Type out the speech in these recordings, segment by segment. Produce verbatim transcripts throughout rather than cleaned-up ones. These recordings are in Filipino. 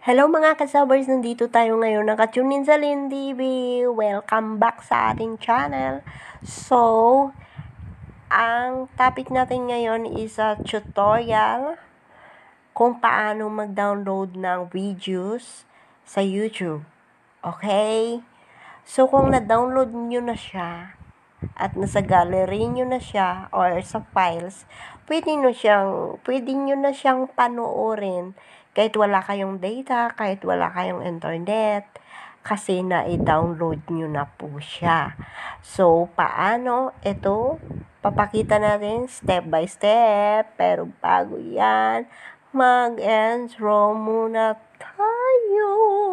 Hello mga kasabers, nandito tayo ngayon nakatunin sa Lynn T V. Welcome back sa ating channel. So, ang topic natin ngayon is a tutorial kung paano mag-download ng videos sa YouTube. Okay? So, kung na-download nyo na siya at nasa gallery nyo na siya or sa files, pwede nyo siyang, pwede nyo na siyang panoorin kahit wala kayong data, kahit wala kayong internet, kasi na-download nyo na po siya. So, paano? Ito, papakita natin step by step, pero bago yan, mag-intro muna tayo.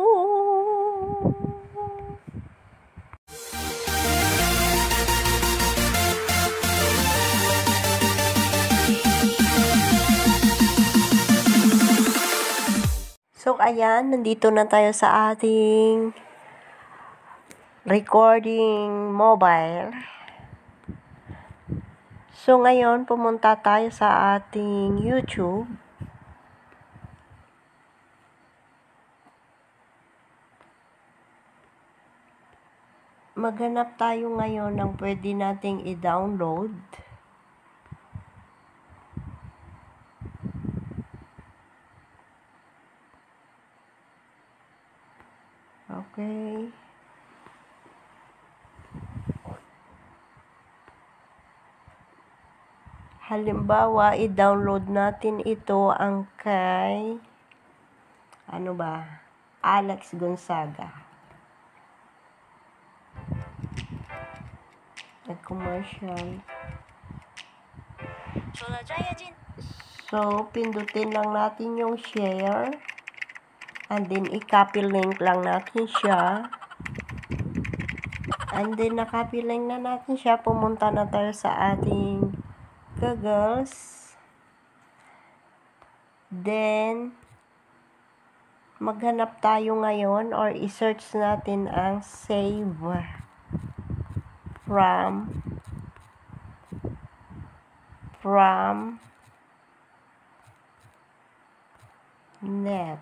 So, ayan, nandito na tayo sa ating recording mobile. So, ngayon, pumunta tayo sa ating YouTube. Maghanap tayo ngayon ng pwede nating i-download. Okay. Halimbawa, i-download natin ito ang kay, ano ba, Alex Gonzaga. Nag-commercial. So, pindutin lang natin yung share. And then, i-copy link lang natin siya. And then, na-copy link na natin siya. Pumunta na tayo sa ating Googles. Then, maghanap tayo ngayon or i-search natin ang save from from net.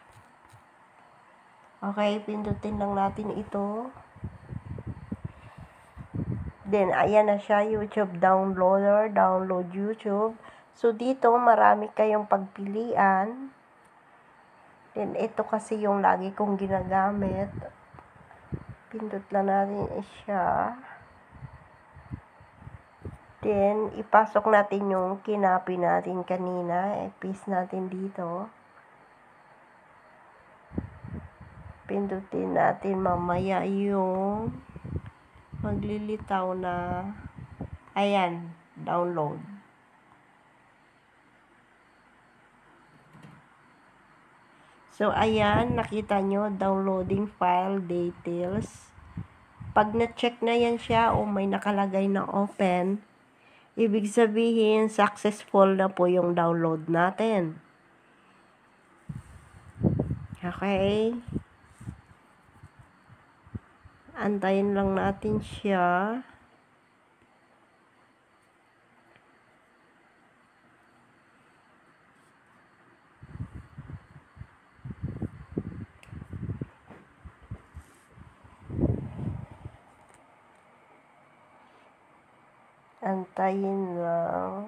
Okay, pindutin lang natin ito. Then, ayan na siya, YouTube downloader, download YouTube. So, dito, marami kayong pagpilian. Then, ito kasi yung lagi kong ginagamit. Pindot lang natin siya. Then, ipasok natin yung kinapi natin kanina. I-paste natin dito. Pindutin natin mamaya yung maglilitaw na, ayan, download. So, ayan, nakita nyo, downloading file details. Pag na-check na yan siya o may nakalagay na open, ibig sabihin, successful na po yung download natin. Okay? Antayin lang natin siya. Antayin lang.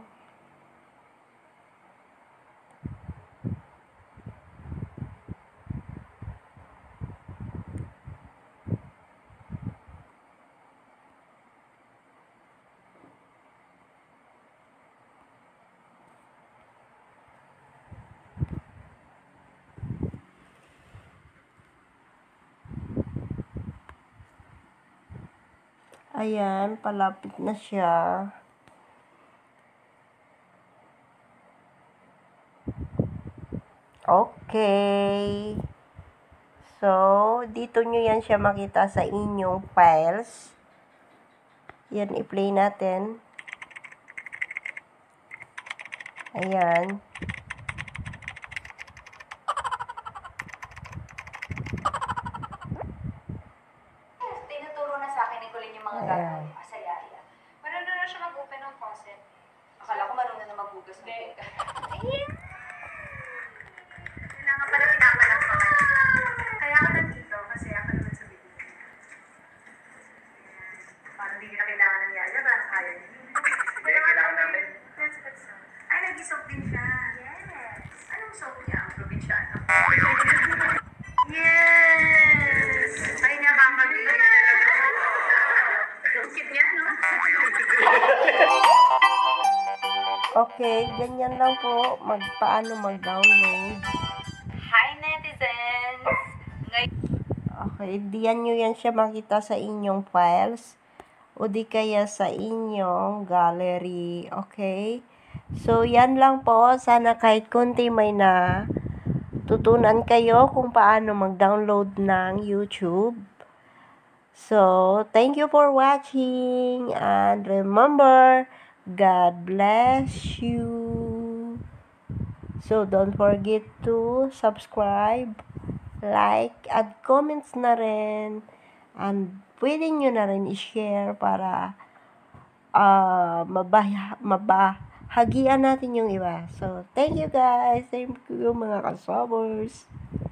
Ayan, palapit na siya. Okay. So, dito nyo yan siya makita sa inyong files. Yan, i-play natin. Ayan. Tinuturo na sa akin ni Colleen yung mga gagawin. Masaya-aya. Marunong na siya mag-open ng faucet. Akala ko marunong na maghugas ng teka. Ayan! Kailangan pala pinapanak pa kayo. Yes! Ay, nakakagigil talaga. Ang cute niya, no? Okay, ganyan lang po mag paano mag-download. Hi, netizens! Ngay- Okay, diyan nyo yan siya makita sa inyong files o di kaya sa inyong gallery. Okay? So, yan lang po. Sana kahit konti may na tutunan kayo kung paano mag-download ng YouTube. So, thank you for watching and remember, God bless you. So, don't forget to subscribe, like, at comments na rin. And pwede nyo na rin i-share para uh, mabah mabahagian natin yung iba. So, thank you guys. Thank you mga kasabers.